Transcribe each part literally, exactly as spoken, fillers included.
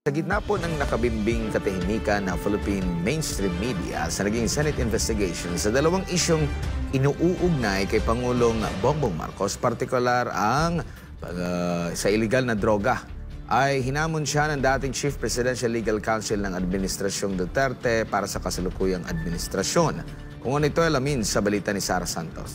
Sa gitna po ng nakabimbing katahimikan ng Philippine mainstream media sa naging Senate investigation sa dalawang isyong inuugnay kay Pangulong Bongbong Marcos, partikular ang uh, sa iligal na droga, ay hinamon siya ng dating Chief Presidential Legal Counsel ng Administrasyong Duterte para sa kasalukuyang administrasyon. Kung ano ito alamin sa balita ni Sara Santos.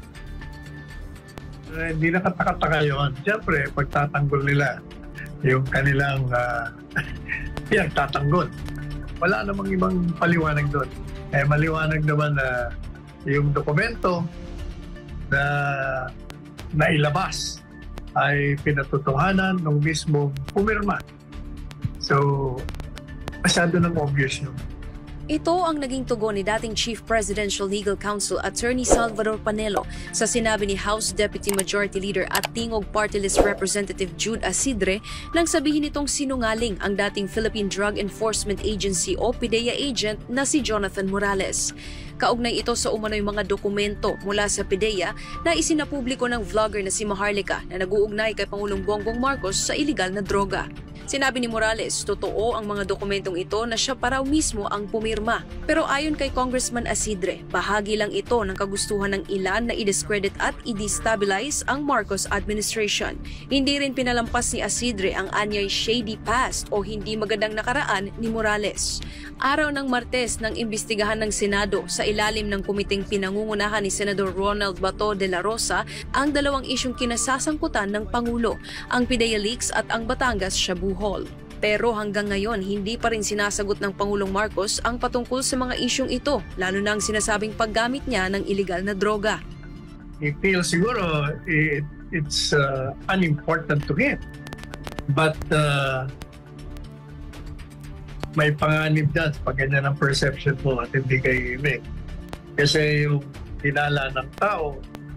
Eh, hindi nakatakataka yun. Siyempre, pagtatanggol nila yung kanilang uh, pinagtatanggol. Wala namang ibang paliwanag doon. Eh, maliwanag naman na yung dokumento na nailabas ay pinatutuhanan ng mismong pumirma. So, masyado nang obvious yun. Ito ang naging tugon ni dating Chief Presidential Legal Counsel Attorney Salvador Panelo sa sinabi ni House Deputy Majority Leader at Tingog Party List Representative Jude Asidre nang sabihin nitong sinungaling ang dating Philippine Drug Enforcement Agency o PDEA agent na si Jonathan Morales. Kaugnay ito sa umano'y mga dokumento mula sa PDEA na isinapubliko ng vlogger na si Maharlika na nag-uugnay kay Pangulong Bongbong Marcos sa iligal na droga. Sinabi ni Morales, totoo ang mga dokumentong ito na siya pa raw mismo ang pumirma. Pero ayon kay Congressman Asidre, bahagi lang ito ng kagustuhan ng ilan na i-discredit at i-destabilize ang Marcos administration. Hindi rin pinalampas ni Asidre ang anyay shady past o hindi magandang nakaraan ni Morales. Araw ng Martes nang imbestigahan ng Senado sa ilalim ng komiteng pinangungunahan ni Senador Ronald Bato de la Rosa ang dalawang isyong kinasasangkutan ng Pangulo, ang PDEA leaks at ang Batangas Shabu Hall. Pero hanggang ngayon, hindi pa rin sinasagot ng Pangulong Marcos ang patungkol sa mga isyong ito, lalo na ang sinasabing paggamit niya ng iligal na droga. I feel siguro it, it's uh, unimportant to him. But uh, may panganib dyan pag ganyan ang perception mo at hindi kayo imig. Kasi yung dinala ng tao,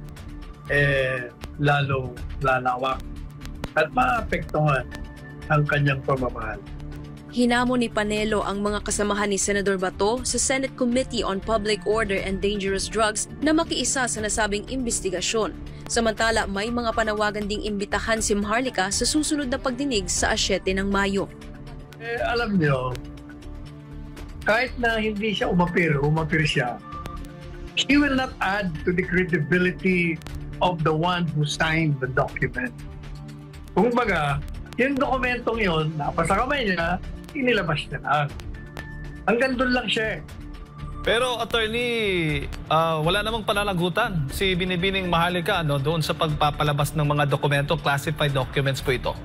eh, lalo lalawak at maapektuhan ang kanyang pamamahal. Hinamon ni Panelo ang mga kasamahan ni Senador Bato sa Senate Committee on Public Order and Dangerous Drugs na makiisa sa nasabing investigasyon. Samantala, may mga panawagan ding imbitahan si Maharlika sa susunod na pagdinig sa asyete ng Mayo. Eh, alam niyo, kahit na hindi siya umapir, umapir siya, he will not add to the credibility of the one who signed the document. Kung baga, yung dokumentong yun, napasa kamay niya, inilabas niya lang. Hanggang doon lang siya. Pero, attorney, uh, wala namang pananagutan si Binibining Maharlika no, doon sa pagpapalabas ng mga dokumento, classified documents po ito.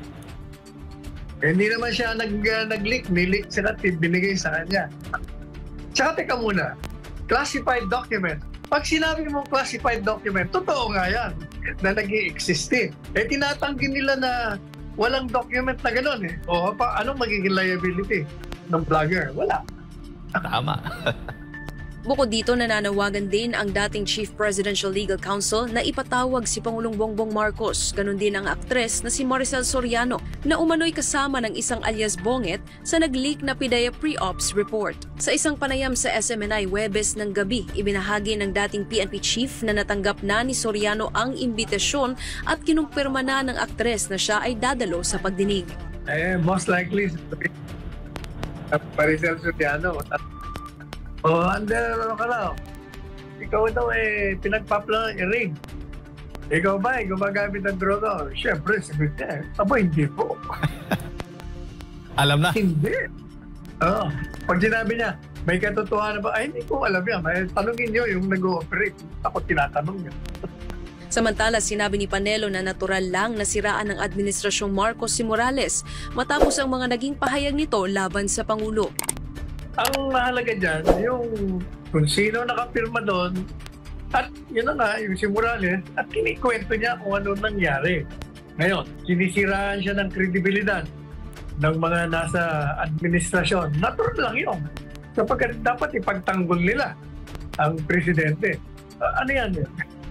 Eh, hindi naman siya nag, uh, nag-leak, nileak siya at binigay sa kanya. Tsaka teka muna, classified document. Pag sinabi mong classified document, totoo nga yan na nag-i-exist eh. Eh, tinatanggi nila na walang document na gano'n eh. O pa, anong magiging liability ng vlogger? Wala. Tama. Bukod dito, nananawagan din ang dating Chief Presidential Legal Counsel na ipatawag si Pangulong Bongbong Marcos. Ganon din ang aktres na si Maricel Soriano na umano'y kasama ng isang alias Bonget sa nag-leak na PDEA pre-ops report. Sa isang panayam sa S M N I Huwebes ng gabi, ibinahagi ng dating P N P Chief na natanggap na ni Soriano ang imbitasyon at kinumpirma na ng aktres na siya ay dadalo sa pagdinig. Eh, most likely, Maricel Soriano. Oh, under, ano ka lang? Ikaw daw eh, pinagpapla ng i-rig. Ikaw ba eh, gumagamit ng droga? Siyempre, sabi niya, aba, hindi po. Alam na? Hindi. Oo. Pag sinabi niya, may katotohanan ba? Ay, hindi ko alam yan. May tanungin niyo yung nag-ooperate. Ako tinatanong niya. Samantala, sinabi ni Panelo na natural lang nasiraan ng Administrasyong Marcos si Morales matapos ang mga naging pahayag nito laban sa Pangulo. Ang mahalaga dyan, yung kung sino nakapirma doon, at yun na nga, yung si Morales, at kinikwento niya kung ano nangyari. Ngayon, sinisiraan siya ng kredibilidad ng mga nasa administrasyon. Natural lang yun. Sapagkat dapat ipagtanggol nila ang presidente. Uh, ano yan?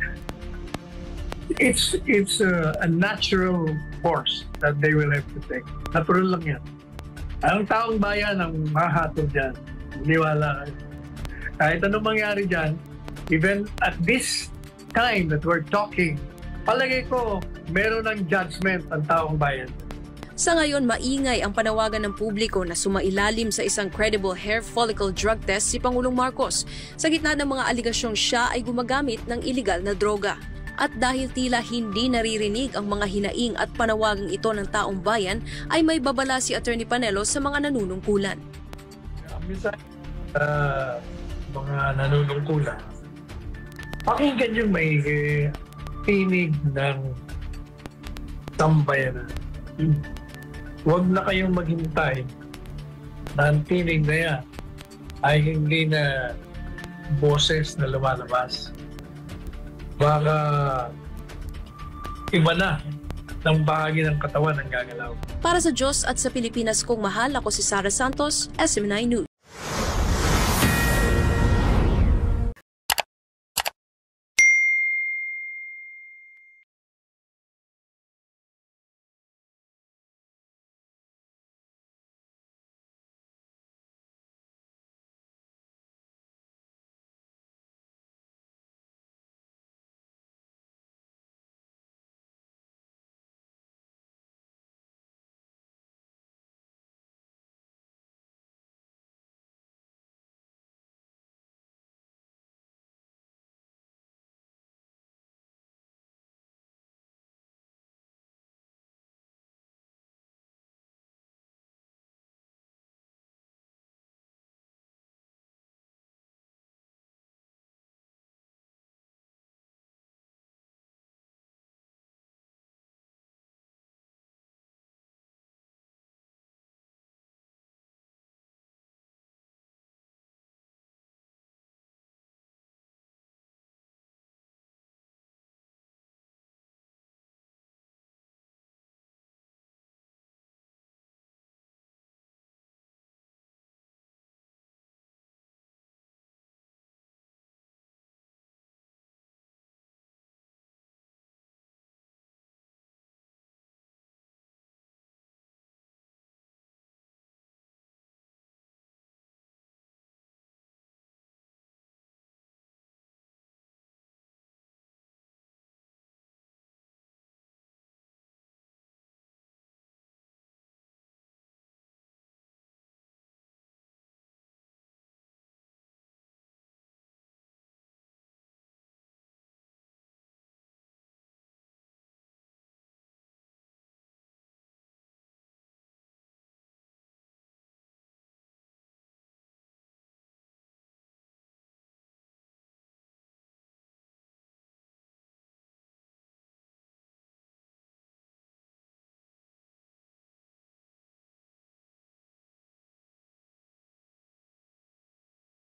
It's, it's uh, a natural course that they will have to take. Natural lang yan. Ang taong bayan ang mahatol dyan. Niwala kayo. Kahit anong mangyari dyan, even at this time that we're talking, palagay ko, meron ng judgment ang taong bayan. Sa ngayon, maingay ang panawagan ng publiko na sumailalim sa isang credible hair follicle drug test si Pangulong Marcos sa gitna ng mga aligasyong siya ay gumagamit ng iligal na droga. At dahil tila hindi naririnig ang mga hinaing at panawagang ito ng taong bayan, ay may babala si Attorney Panelo sa mga nanunungkulan. Minsan, uh, mga nanunungkulan, pakinggan yung may eh, tinig ng tambayan. Huwag na kayong maghintay na ang tinig na yan ay hindi na boses na lumalabas. Baka iba na ng bahagi ng katawan ang gagalaw. Para sa Diyos at sa Pilipinas kong mahal, ako si Sara Santos, S M nine News.